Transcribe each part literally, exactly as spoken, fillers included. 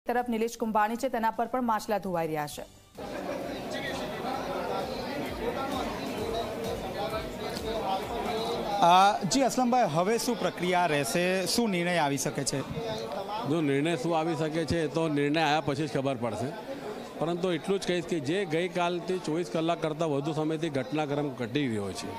તરફ નિલેશ કુંભાણી છે તેના પર પણ માછલા ધોવાઈ રહ્યા છે। જી असलमભાઈ, હવે શું પ્રક્રિયા રહેશે, શું નિર્ણય આવી શકે છે? જો નિર્ણય શું આવી શકે છે તો નિર્ણય આવ્યા પછી જ ખબર પડશે, પરંતુ એટલું જ કહીશ કે જે ગઈકાલથી ચોવીસ કલાક કરતાં વધુ સમયથી ઘટનાક્રમ ઘટી રહ્યો છે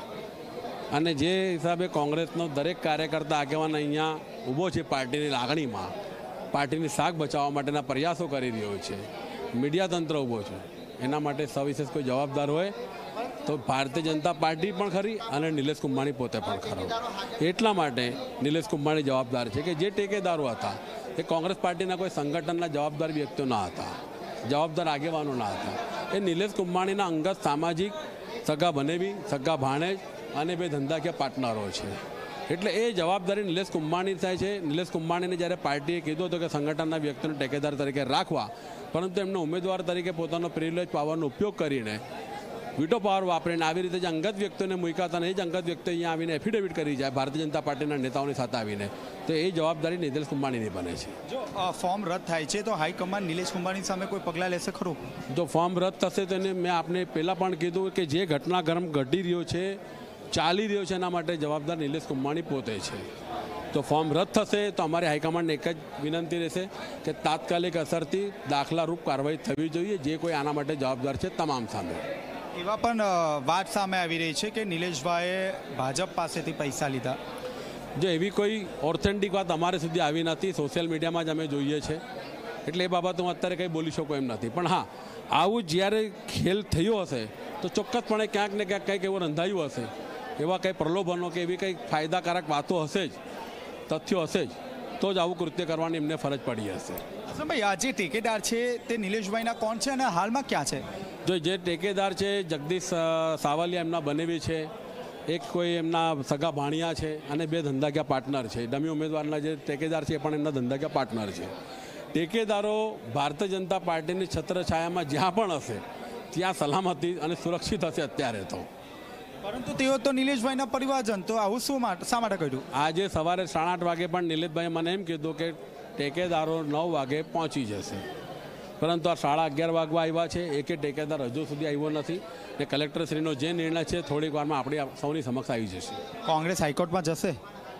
અને જે હિસાબે કોંગ્રેસનો દરેક કાર્યકર્તા આગેવાન અહીંયા ઊભો છે પાર્ટીની લાગણીમાં, પાર્ટીની શાખ બચાવવા માટેના પ્રયાસો કરી રહ્યો છે, મીડિયા તંત્ર ઊભો છે, એના માટે સવિશેષ કોઈ જવાબદાર હોય તો ભારતીય જનતા પાર્ટી પણ ખરી અને નિલેશ કુંભાણી પોતે પણ ખરો। એટલા માટે નિલેશ કુંભાણી જવાબદાર છે કે જે ટેકેદારો હતા એ કોંગ્રેસ પાર્ટીના કોઈ સંગઠનના જવાબદાર વ્યક્તિઓ ન હતા, જવાબદાર આગેવાનો ના હતા, એ નિલેશ કુંભાણીના અંગત સામાજિક સગા બનેવી, સગા ભાણેજ અને બે ધંધાકીય પાર્ટનરો છે। એટલે એ જવાબદારી નિલેશ કુંભાણી થાય છે। નિલેશ કુંભાણીને જ્યારે પાર્ટીએ કીધું હતું કે સંગઠનના વ્યક્તિને ટેકેદાર તરીકે રાખવા, પરંતુ એમને ઉમેદવાર તરીકે પોતાનો પ્રિવિલેજ પાવરનો ઉપયોગ કરીને વીટો પાવર વાપરીને આવી રીતે જે અંગત વ્યક્તિઓને મૂક્યા હતા અને એ જ અંગત વ્યક્તિઓ અહીંયા આવીને એફિડેવિટ કરી જાય ભારતીય જનતા પાર્ટીના નેતાઓની સાથે આવીને, તો એ જવાબદારી નિલેશ કુંભાણીની બને છે। જો ફોર્મ રદ થાય છે તો હાઈકમાન્ડ નિલેશ કુંભાણી સામે કોઈ પગલાં લેશે ખરું? જો ફોર્મ રદ થશે તો એને મેં આપને પહેલાં પણ કીધું કે જે ઘટનાક્રમ ઘટી રહ્યો છે, ચાલી રહ્યો છે, એના માટે જવાબદાર નિલેશ કુંભાણી પોતે છે। તો ફોર્મ રદ થશે તો અમારી હાઈકમાન્ડને એક જ વિનંતી રહેશે કે તાત્કાલિક અસરથી દાખલારૂપ કાર્યવાહી થવી જોઈએ જે કોઈ આના માટે જવાબદાર છે તમામ સામે। એવા પણ વાત સામે આવી રહી છે કે નિલેશભાઈએ ભાજપ પાસેથી પૈસા લીધા। જો એવી કોઈ ઓથેન્ટિક વાત અમારે સુધી આવી નથી, સોશિયલ મીડિયામાં જ અમે જોઈએ છે, એટલે એ બાબત હું અત્યારે કંઈ બોલી શકું એમ નથી। પણ હા, આવું જ્યારે ખેલ થયો હશે તો ચોક્કસપણે ક્યાંક ને ક્યાંક કંઈક એવું રંધાયું હશે, એવા કંઈ પ્રલોભનો કે એવી કંઈક ફાયદાકારક વાતો હશે જ, તથ્યો હશે જ, તો જ આવું કૃત્ય કરવાની એમને ફરજ પડી હશે। ભાઈ, આ જે ટેકેદાર છે તે નિલેશભાઈના કોણ છે અને હાલમાં ક્યાં છે? જો જે ટેકેદાર છે જગદીશ સાવલિયા એમના બનેવી છે, એક કોઈ એમના સગા ભાણિયા છે અને બે ધંધાકીય પાર્ટનર છે। ડમી ઉમેદવારના જે ટેકેદાર છે એ પણ એમના ધંધાકીય પાર્ટનર છે। ટેકેદારો ભારતીય જનતા પાર્ટીની છત્રછાયામાં જ્યાં પણ હશે ત્યાં સલામતી અને સુરક્ષિત હશે અત્યારે તો, પરંતુ તેઓ તો નિલેશભાઈના પરિવારજન, તો આવું શું માટે શા માટે કર્યું? આજે સવારે સાડા આઠ વાગે પણ નિલેશભાઈએ મને એમ કીધું કે ટેકેદારો નવ વાગે પહોંચી જશે, પરંતુ આ સાડા અગિયાર વાગવા આવ્યા છે, એકે ટેકેદાર હજુ સુધી આવ્યો નથી ને કલેક્ટરશ્રીનો જે નિર્ણય છે થોડીક વારમાં આપણી સૌની સમક્ષ આવી જશે। કોંગ્રેસ હાઈકોર્ટમાં જશે?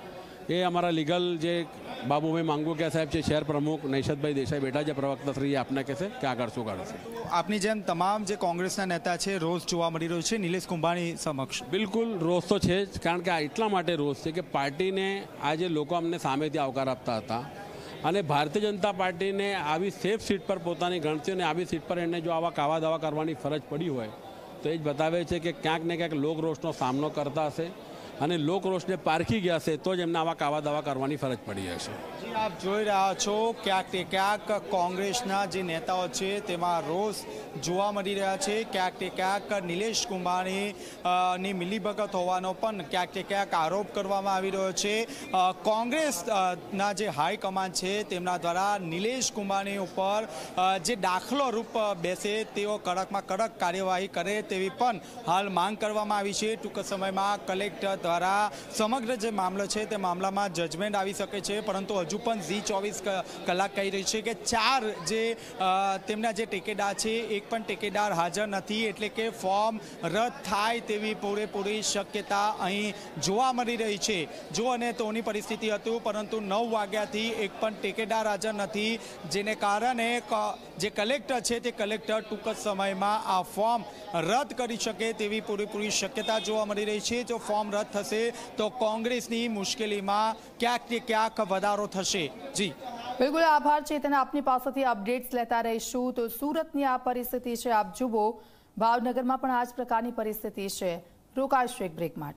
એ અમારા લીગલ જે બાબુભાઈ માંગુકિયા સાહેબ છે, શહેર પ્રમુખ નૈશદભાઈ દેસાઈ બેઠા છે પ્રવક્તાશ્રી, આપને કહેશે કે આગળ શું કરશે। આપની જેમ તમામ જે કોંગ્રેસના નેતા છે રોષ જોવા મળી રહ્યો છે નિલેશ કુંભાણી સમક્ષ? બિલકુલ રોષ તો છે જ, કારણ કે આ એટલા માટે રોષ છે કે પાર્ટીને આજે લોકો અમને સામેથી આવકાર આપતા હતા અને ભારતીય જનતા પાર્ટીને આવી સેફ સીટ પર પોતાની ગણતરી અને આવી સીટ પર એને જો આવા કાવા દાવા કરવાની ફરજ પડી હોય તો એ જ બતાવે છે કે ક્યાંક ને ક્યાંક લોકરોષનો સામનો કરતા હશે અને લોકરોષને પારખી ગયા છે તો જ એમને આવા કાવા દાવા કરવાની ફરજ પડી હશે। જી, આપ જોઈ રહ્યા છો ક્યાંક ને ક્યાંક કોંગ્રેસના જે નેતાઓ છે તેમાં રોષ જોવા મળી રહ્યા છે, ક્યાંક ને ક્યાંક નિલેશ કુંભાણી ની મિલીભગત હોવાનો પણ ક્યાંક ને ક્યાંક આરોપ કરવામાં આવી રહ્યો છે। કોંગ્રેસના જે હાઈકમાન્ડ છે તેમના દ્વારા નિલેશ કુંભાણી ઉપર જે દાખલો રૂપ બેસે તેઓ કડકમાં કડક કાર્યવાહી કરે તેવી પણ હાલ માંગ કરવામાં આવી છે। ટૂંક સમયમાં કલેક્ટર દ્વારા સમગ્ર જે મામલો છે તે મામલામાં જજમેન્ટ આવી શકે છે, પરંતુ હજુ પણ ઝી ચોવીસ કલાક કહી રહી છે કે ચાર જે તેમના જે ટેકેદાર છે એક પણ ટેકેદાર હાજર નથી, એટલે કે ફોર્મ રદ થાય તેવી પૂરેપૂરી શક્યતા અહીં જોવા મળી રહી છે। જો અને તોની પરિસ્થિતિ હતું, પરંતુ નવ વાગ્યાથી એક પણ ટેકેદાર હાજર નથી, જેને કારણે જે કલેક્ટર છે તે કલેક્ટર ટૂંક જ સમયમાં આ ફોર્મ રદ કરી શકે તેવી પૂરેપૂરી શક્યતા જોવા મળી રહી છે। જો ફોર્મ રદ થશે તો કોંગ્રેસની મુશ્કેલીમાં ક્યાંક ને ક્યાંક વધારો થશે। જી બિલકુલ, આભાર ચેતન, આપની પાસેથી અપડેટ્સ લેતા રહીશું। તો સુરતની આ પરિસ્થિતિ છે, આપ જુઓ ભાવનગરમાં પણ આ જ પ્રકારની પરિસ્થિતિ છે। રોકાઈશું એક બ્રેક માટે।